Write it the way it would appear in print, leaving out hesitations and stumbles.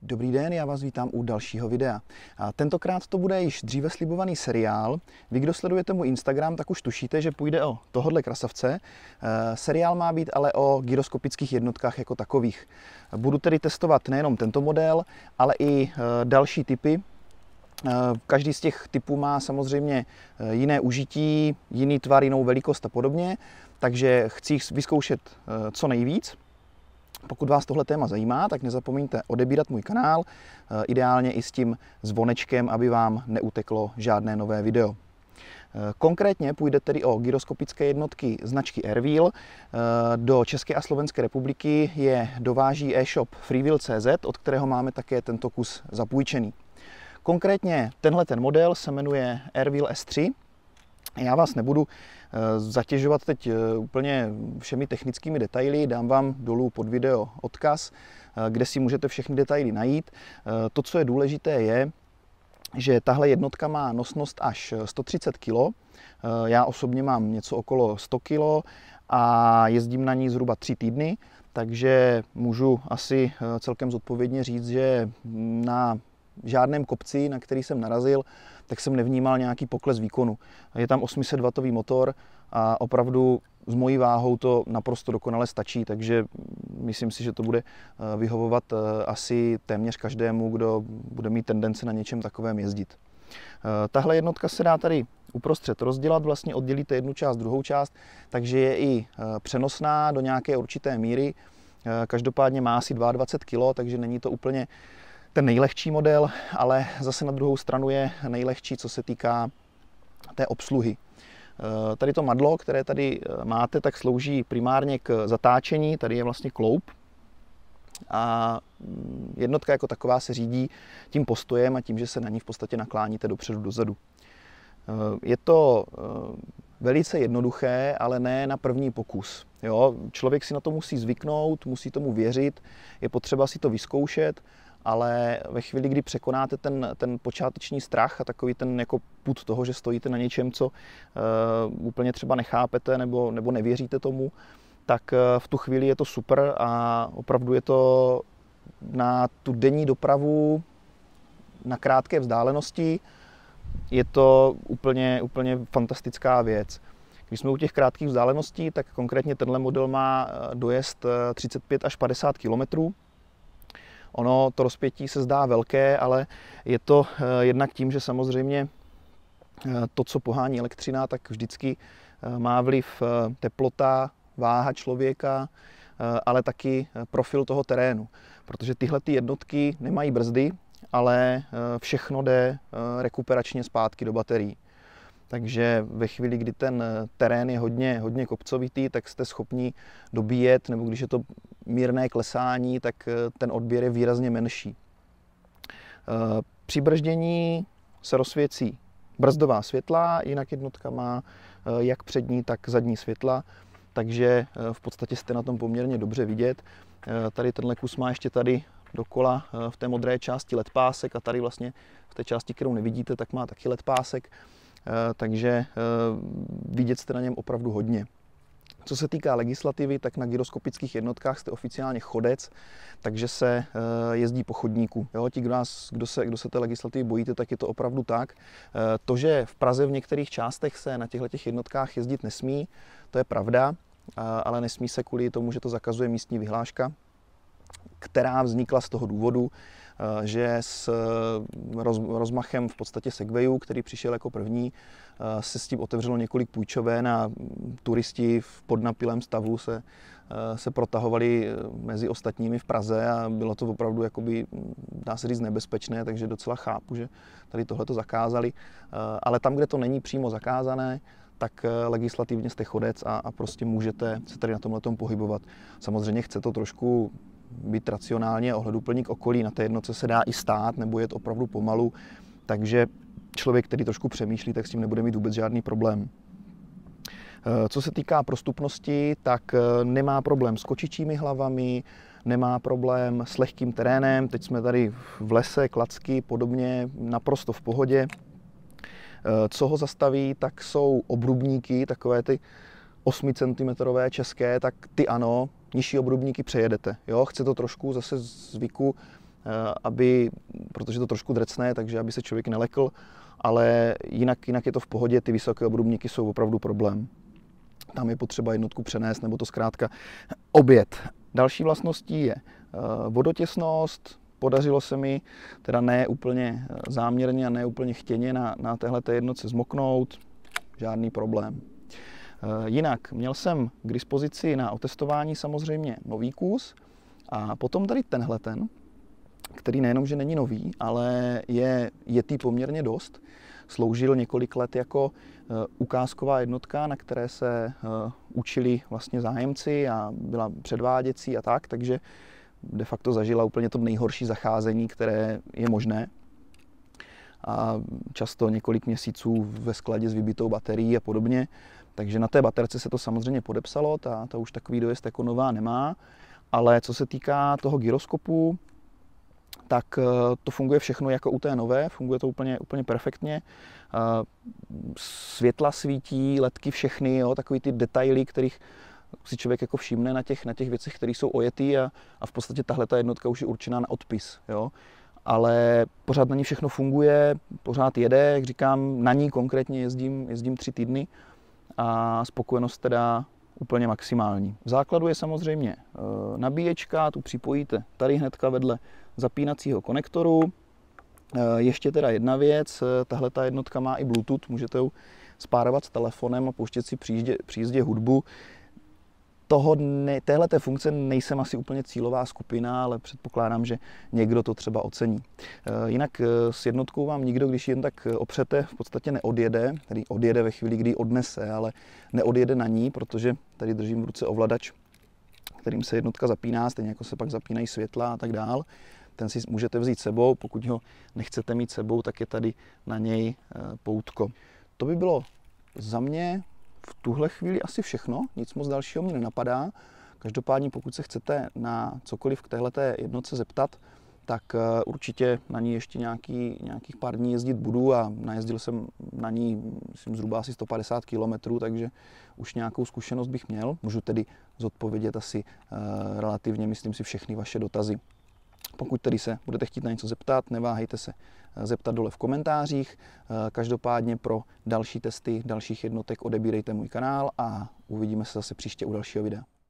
Dobrý den, já vás vítám u dalšího videa. A tentokrát to bude již dříve slibovaný seriál. Vy, kdo sledujete můj Instagram, tak už tušíte, že půjde o tohodle krasavce. Seriál má být ale o gyroskopických jednotkách jako takových. Budu tedy testovat nejenom tento model, ale i další typy. Každý z těch typů má samozřejmě jiné užití, jiný tvar, jinou velikost a podobně, takže chci jich vyzkoušet co nejvíc. Pokud vás tohle téma zajímá, tak nezapomeňte odebírat můj kanál, ideálně i s tím zvonečkem, aby vám neuteklo žádné nové video. Konkrétně půjde tedy o gyroskopické jednotky značky Airwheel. Do České a Slovenské republiky je dováží e-shop freewheel.cz, od kterého máme také tento kus zapůjčený. Konkrétně tenhle model se jmenuje Airwheel S3. Já vás nebudu zatěžovat teď úplně všemi technickými detaily, dám vám dolů pod video odkaz, kde si můžete všechny detaily najít. To, co je důležité, je, že tahle jednotka má nosnost až 130 kg. Já osobně mám něco okolo 100 kg a jezdím na ní zhruba 3 týdny, takže můžu asi celkem zodpovědně říct, že na žádném kopci, na který jsem narazil, tak jsem nevnímal nějaký pokles výkonu. Je tam 800W motor a opravdu s mojí váhou to naprosto dokonale stačí, takže myslím si, že to bude vyhovovat asi téměř každému, kdo bude mít tendence na něčem takovém jezdit. Tahle jednotka se dá tady uprostřed rozdělat, vlastně oddělíte jednu část, druhou část, takže je i přenosná do nějaké určité míry. Každopádně má asi 22 kg, takže není to úplně ten nejlehčí model, ale zase na druhou stranu je nejlehčí, co se týká té obsluhy. Tady to madlo, které tady máte, tak slouží primárně k zatáčení. Tady je vlastně kloup a jednotka jako taková se řídí tím postojem a tím, že se na ní v podstatě nakláníte dopředu, dozadu. Je to velice jednoduché, ale ne na první pokus. Jo? Člověk si na to musí zvyknout, musí tomu věřit, je potřeba si to vyzkoušet, ale ve chvíli, kdy překonáte ten počáteční strach a takový ten jako pud toho, že stojíte na něčem, co úplně třeba nechápete nebo nevěříte tomu, tak v tu chvíli je to super a opravdu je to na tu denní dopravu na krátké vzdálenosti je to úplně fantastická věc. Když jsme u těch krátkých vzdáleností, tak konkrétně tenhle model má dojezd 35 až 50 km. Ono to rozpětí se zdá velké, ale je to jednak tím, že samozřejmě to, co pohání elektřina, tak vždycky má vliv teplota, váha člověka, ale taky profil toho terénu. Protože tyhle jednotky nemají brzdy, ale všechno jde rekuperačně zpátky do baterií. Takže ve chvíli, kdy ten terén je hodně kopcovitý, tak jste schopni dobíjet, nebo když je to mírné klesání, tak ten odběr je výrazně menší. Při brždění se rozsvěcí brzdová světla, jinak jednotka má jak přední, tak zadní světla, takže v podstatě jste na tom poměrně dobře vidět. Tady tenhle kus má ještě tady dokola v té modré části LED pásek a tady vlastně v té části, kterou nevidíte, tak má taky LED pásek. Takže vidět jste na něm opravdu hodně. Co se týká legislativy, tak na gyroskopických jednotkách jste oficiálně chodec, takže se jezdí po chodníku. Jo, ti, kdo se té legislativy bojíte, tak je to opravdu tak. To, že v Praze v některých částech se na těchto jednotkách jezdit nesmí, to je pravda, ale nesmí se kvůli tomu, že to zakazuje místní vyhláška, která vznikla z toho důvodu, že s rozmachem v podstatě segwayů, který přišel jako první, se s tím otevřelo několik půjčoven a turisti v podnapilém stavu se protahovali mezi ostatními v Praze a bylo to opravdu, jakoby, dá se říct, nebezpečné, takže docela chápu, že tady tohleto zakázali. Ale tam, kde to není přímo zakázané, tak legislativně jste chodec a prostě můžete se tady na tomhletom pohybovat. Samozřejmě chce to trošku být racionálně ohleduplný k okolí. Na té jednotce se dá i stát nebo jet opravdu pomalu, takže člověk, který trošku přemýšlí, tak s tím nebude mít vůbec žádný problém. Co se týká prostupnosti, tak nemá problém s kočičími hlavami, nemá problém s lehkým terénem. Teď jsme tady v lese, klacky, podobně, naprosto v pohodě. Co ho zastaví, tak jsou obrubníky, takové ty 8 cm české, tak ty ano, nižší obrubníky přejedete. Jo? Chce to trošku zase zvyku protože to trošku drecne, takže aby se člověk nelekl, ale jinak je to v pohodě, ty vysoké obrubníky jsou opravdu problém. Tam je potřeba jednotku přenést, nebo to zkrátka obět. Další vlastností je vodotěsnost. Podařilo se mi, teda ne úplně záměrně a ne úplně chtěně, na téhleté jednotce zmoknout. Žádný problém. Jinak měl jsem k dispozici na otestování samozřejmě nový kus a potom tady tenhleten, který nejenom, že není nový, ale je jetý poměrně dost. Sloužil několik let jako ukázková jednotka, na které se učili vlastně zájemci a byla předváděcí a tak, takže de facto zažila úplně to nejhorší zacházení, které je možné. A často několik měsíců ve skladě s vybitou baterií a podobně. Takže na té baterce se to samozřejmě podepsalo, ta už takový dojezd jako nová nemá. Ale co se týká toho gyroskopu, tak to funguje všechno jako u té nové, funguje to úplně perfektně. Světla svítí, ledky všechny, jo, takový ty detaily, kterých si člověk jako všimne na těch věcech, které jsou ojetý a v podstatě tahle ta jednotka už je určená na odpis. Jo. Ale pořád na ní všechno funguje, pořád jede, jak říkám, na ní konkrétně jezdím 3 týdny a spokojenost teda úplně maximální. V základu je samozřejmě nabíječka, tu připojíte tady hnedka vedle zapínacího konektoru. Ještě teda jedna věc, tahle ta jednotka má i Bluetooth, můžete ji spárovat s telefonem a pouštět si při jízdě hudbu. Téhleté funkce nejsem asi úplně cílová skupina, ale předpokládám, že někdo to třeba ocení. Jinak s jednotkou vám nikdo, když jen tak opřete, v podstatě neodjede, tedy odjede ve chvíli, kdy ji odnese, ale neodjede na ní, protože tady držím v ruce ovladač, kterým se jednotka zapíná, stejně jako se pak zapínají světla a tak dál. Ten si můžete vzít sebou, pokud ho nechcete mít sebou, tak je tady na něj poutko. To by bylo za mě v tuhle chvíli asi všechno, nic moc dalšího mě nenapadá. Každopádně pokud se chcete na cokoliv k téhleté jednotce zeptat, tak určitě na ní ještě nějakých pár dní jezdit budu a najezdil jsem na ní myslím, zhruba asi 150 km, takže už nějakou zkušenost bych měl. Můžu tedy zodpovědět asi relativně, myslím si, všechny vaše dotazy. Pokud tedy se budete chtít na něco zeptat, neváhejte se zeptat dole v komentářích. Každopádně pro další testy dalších jednotek odebírejte můj kanál a uvidíme se zase příště u dalšího videa.